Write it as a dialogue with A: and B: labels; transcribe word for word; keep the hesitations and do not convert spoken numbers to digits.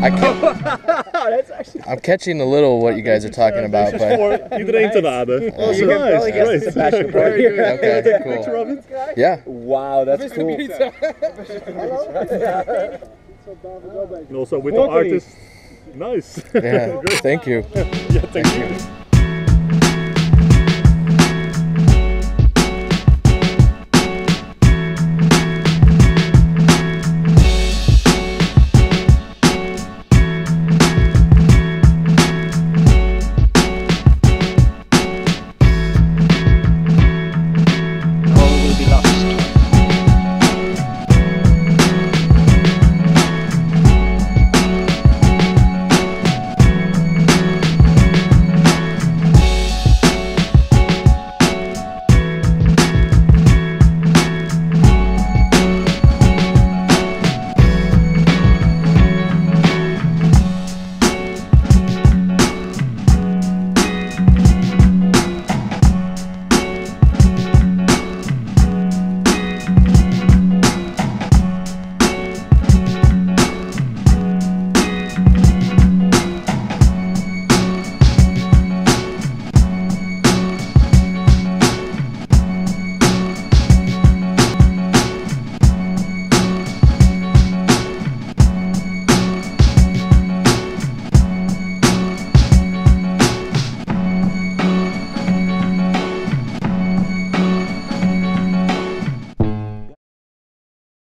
A: I That's actually I'm catching a little what you guys are talking about, but
B: iedereen te raden.
A: Oh,
B: you nice, great.
A: Okay, cool.
B: Picture of it?
A: Yeah.
C: Wow, that's cool.
B: And also with the artist. Nice.
A: Yeah. Thank you.
B: Yeah, thank you.